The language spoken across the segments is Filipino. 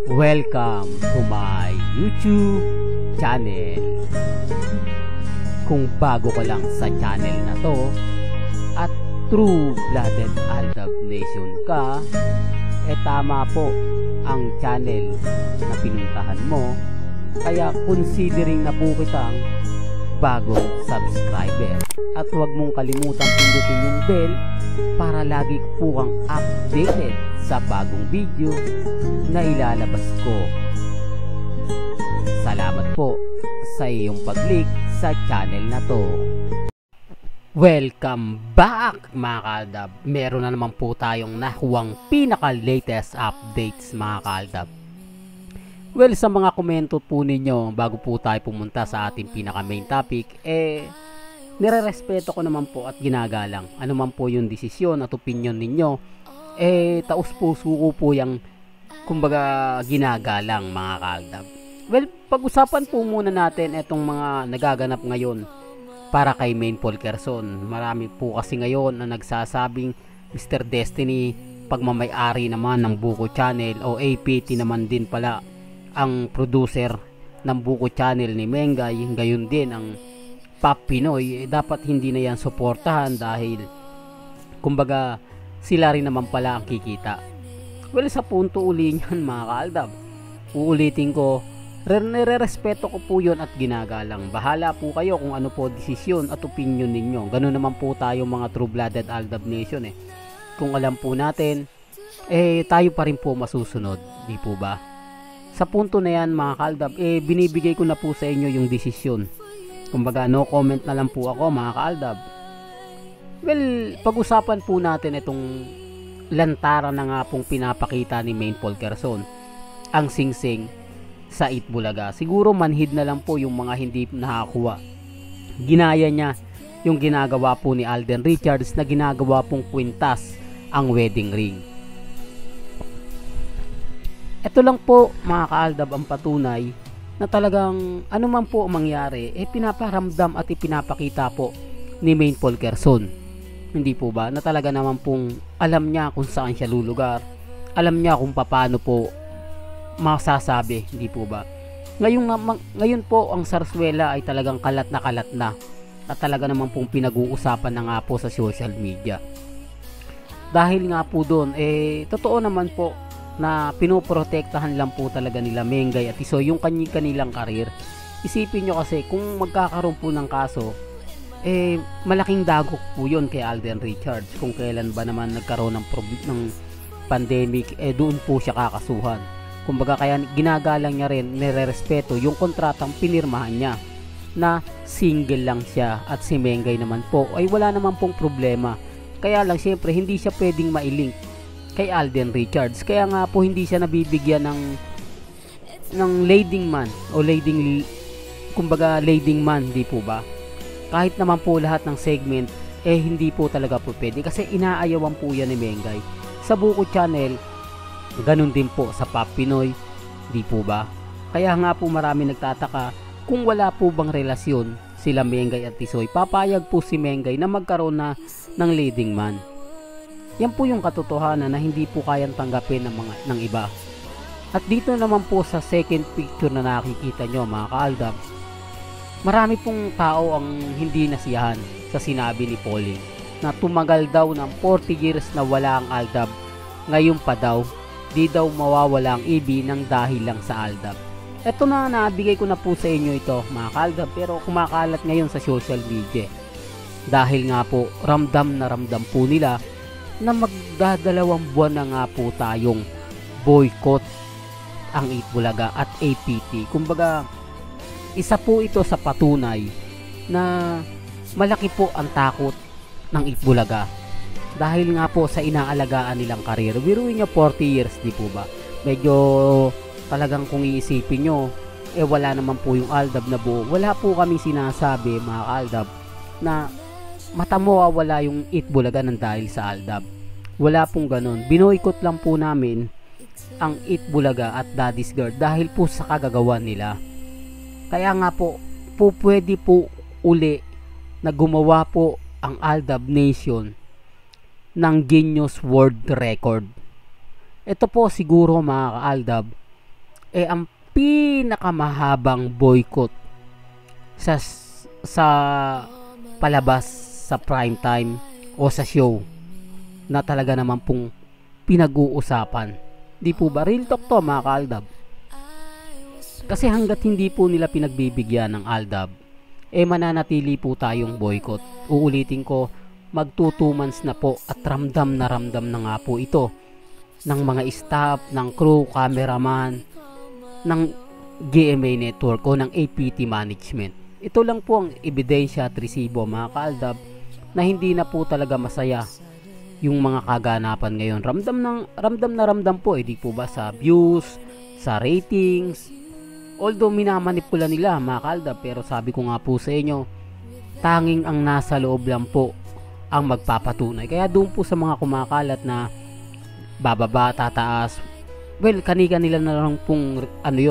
Welcome to my YouTube channel. Kung bago ka lang sa channel na to at true-blooded Aldab Nation ka, tama po ang channel na pinuntahan mo. Kaya considering na po kitang bagong subscriber. At huwag mong kalimutan pindutin yung bell para lagi po kang updated sa bagong video na ilalabas ko. Salamat po sa iyong pag-click sa channel na to. Welcome back mga kaaldab. Meron na naman po tayong nakuwang pinaka-latest updates mga kaaldab. Well, sa mga komento po ninyo bago po tayo pumunta sa ating pinaka-main topic, nire-respeto ko naman po at ginagalang ano man po yung desisyon at opinion ninyo. Taus-puso ko po yung kumbaga ginagalang mga kaaldab. Well, pag-usapan po muna natin itong mga nagaganap ngayon para kay Main Paul Quezon. Marami po kasi ngayon na nagsasabing Mr. Destiny pagmamay-ari naman ng Buko Channel o APT naman din pala ang producer ng Buko Channel ni Mengay. Gayon din ang Pop Pinoy. Dapat hindi na yan suportahan dahil kumbaga sila rin naman pala ang kikita. Well, sa punto uli niyan mga kaaldab, uulitin ko, nire-respeto ko po yun at ginagalang. Bahala po kayo kung ano po desisyon at opinion ninyo. Ganun naman po tayo mga true-blooded Aldab Nation Kung alam po natin, tayo pa rin po masusunod, di po ba? Sa punto na yan mga kaaldab, binibigay ko na po sa inyo yung desisyon. Kumbaga no comment na lang po ako mga kaaldab. Well, pag-usapan po natin itong lantaran na nga pong pinapakita ni Main Paul Quezon, ang singsing sa Itbulaga. Siguro manhid na lang po yung mga hindi nakakuha. Ginaya niya yung ginagawa po ni Alden Richards na ginagawa pong kwintas ang wedding ring. Ito lang po mga kaaldab ang patunay na talagang ano man po mangyari, pinaparamdam at ipinapakita po ni Main Paul Quezon. Hindi po ba? Na talaga naman pong alam niya kung saan siya lulugar. Alam niya kung paano po masasabi, hindi po ba? Ngayon po ang Sarsuela ay talagang kalat na at talaga naman pong pinag-uusapan na nga po sa social media. Dahil nga po doon, totoo naman po na pinoprotektahan lang po talaga nila Mengay at Tisoy yung kanilang karir. Isipin nyo kasi kung magkakaroon po ng kaso, malaking dagok po yun kay Alden Richards. Kung kailan ba naman nagkaroon ng pandemic, doon po siya kakasuhan. Kumbaga kaya ginagalang niya rin, nire-respeto yung kontratang pinirmahan niya na single lang siya at si Mengay naman po ay wala naman pong problema. Kaya lang syempre hindi siya pwedeng mailink kay Alden Richards. Kaya nga po hindi siya nabibigyan ng leading man o leading man, di po ba? Kahit naman po lahat ng segment hindi po talaga po pwede kasi inaayawan po yan ni Mengay. Sa Buko Channel, ganun din po sa Pop Pinoy, di po ba? Kaya nga po marami nagtataka kung wala po bang relasyon sila Mengay at Tisoy, papayag po si Mengay na magkaroon na ng leading man. Yan po yung katotohanan na hindi po kayang tanggapin ng iba. At dito naman po sa second picture na nakikita nyo mga kaaldab, marami pong tao ang hindi nasiyahan sa sinabi ni Pauline na tumagal daw ng 40 years na wala ang Aldab. Ngayon pa daw, di daw mawawala ang EB ng dahil lang sa Aldab. Ito na, nabigay ko na po sa inyo ito mga kaaldab, pero kumakalat ngayon sa social media. Dahil nga po, ramdam na ramdam po nila na magdadalawang buwan na nga po tayong boycott ang Itbulaga at APT. Kumbaga, isa po ito sa patunay na malaki po ang takot ng Itbulaga dahil nga po sa inaalagaan nilang karir. Biruin nyo 40 years, di po ba? Medyo talagang kung iisipin nyo, wala naman po yung Aldab na buo. Wala po kami sinasabi mga Aldab na wala yung Itbulaga ng dahil sa Aldab. Wala pong ganun. Binoykot lang po namin ang Itbulaga at Daddy's Girl dahil po sa kagagawan nila. Kaya nga po pwede po uli na gumawa po ang Aldab Nation ng Guinness World Record. Ito po siguro mga kaaldab ang pinakamahabang boycott sa palabas sa prime time o sa show na talaga naman pong pinag-uusapan. Di po ba? Real talk to mga kaaldab. Kasi hanggat hindi po nila pinagbibigyan ng aldab, mananatili po tayong boycott. Uulitin ko, mag 2 months na po at ramdam na nga po ito ng mga staff, ng crew, cameraman, ng GMA Network o ng APT Management. Ito lang po ang ebidensya at resibo mga kaaldab na hindi na po talaga masaya yung mga kaganapan ngayon. Ramdam po, di po ba, sa views, sa ratings. Although minamanipula nila mga kaaldab, pero sabi ko nga po sa inyo, tanging ang nasa loob lang po ang magpapatunay. Kaya doon po sa mga kumakalat na bababa, tataas, well, kani-kanila na lang pong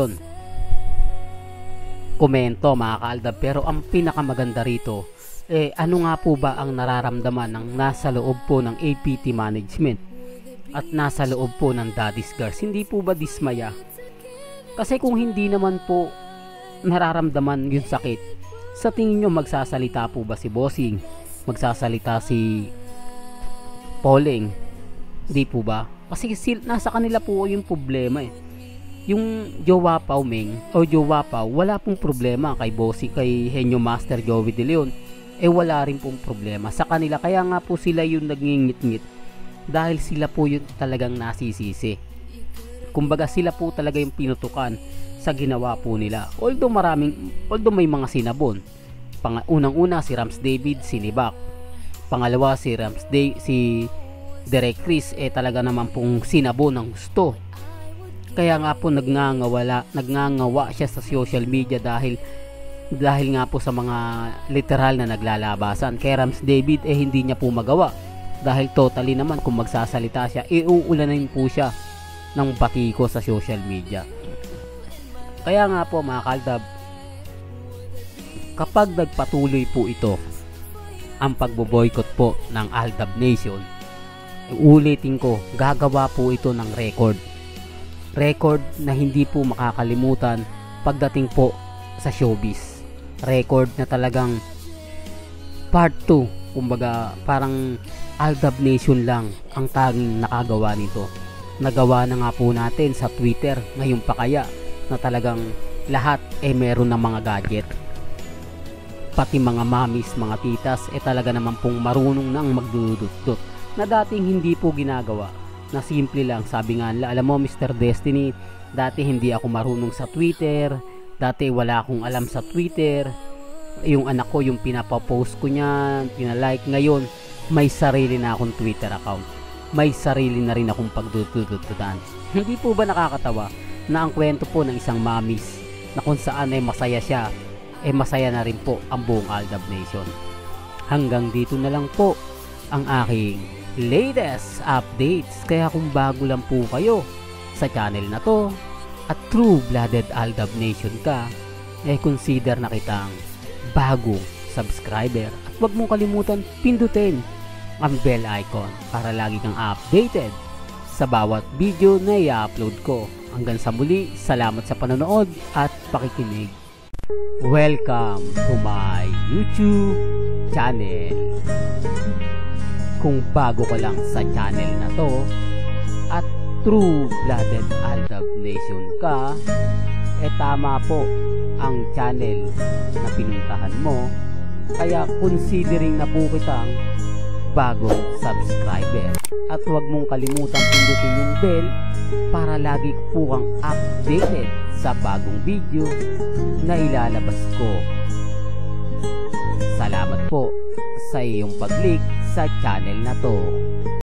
komento mga kaaldab. Pero ang pinakamaganda rito, ano nga po ba ang nararamdaman ng nasa loob po ng APT Management at nasa loob po ng Daddy's Girls? Hindi po ba dismaya? Kasi kung hindi naman po nararamdaman yung sakit, sa tingin nyo magsasalita po ba si Bossing? Magsasalita si Pauling? Hindi po ba? Kasi nasa kanila po yung problema Yung Jowa Pao Ming o Jowa Pao, wala pong problema kay Bossing, kay Henyo Master Joey De Leon. Wala rin pong problema sa kanila. Kaya nga po sila yung nagngingit-ngit dahil sila po yung talagang nasisisi. Kumbaga sila po talaga yung pinutukan sa ginawa po nila. Although may mga sinabon. Unang-una si Rams David sinibak. Pangalawa si si Derek Chris talaga naman pong sinabon ng gusto. Kaya nga po nagngangawa siya sa social media dahil nga po sa mga literal na naglalabasan. Kay Rams David hindi niya po magawa dahil totally naman kung magsasalita siya uulanin po siya ng batiko sa social media. Kaya nga po mga kaaldab, kapag nagpatuloy po ito ang pagboboykot po ng Aldab Nation, ulitin ko, gagawa po ito ng record na hindi po makakalimutan pagdating po sa showbiz. Record na talagang part 2, kumbaga parang Aldab Nation lang ang tanging nakagawa nito. Nagawa na nga po natin sa Twitter ngayon pa kaya na talagang lahat meron ng mga gadget, pati mga mamis, mga titas talaga naman pong marunong nang magdudut-dut na dating hindi po ginagawa. Na simple lang, sabi nga, alam mo Mr. Destiny, dati hindi ako marunong sa Twitter, dati wala akong alam sa Twitter, yung anak ko yung pinapapost ko niyan, pinalike. Ngayon may sarili na akong Twitter account, may sarili na rin akong pagdududutan. Hindi po ba nakakatawa na ang kwento po ng isang mamis na kung saan masaya siya, masaya na rin po ang buong Aldab Nation. Hanggang dito na lang po ang aking latest updates. Kaya kung bago lang po kayo sa channel na to at true-blooded Aldab Nation ka, consider na kitang bagong subscriber at huwag mong kalimutan pindutin ang bell icon para lagi kang updated sa bawat video na i-upload ko. Hanggang sa muli, salamat sa panonood at pakikinig. Welcome to my YouTube channel. Kung bago ka lang sa channel na to at true-blooded Aldab Nation ka, tama po ang channel na pinuntahan mo. Kaya considering na po kitang bagong subscriber. At huwag mong kalimutan pindutin yung bell para lagi po kang updated sa bagong video na ilalabas ko. Salamat po sa iyong pag-click sa channel na to.